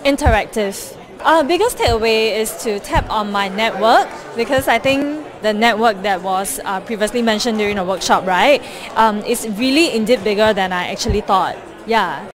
Interactive. Biggest takeaway is to tap on my network, because I think the network that was previously mentioned during the workshop, right, is really indeed bigger than I actually thought. Yeah.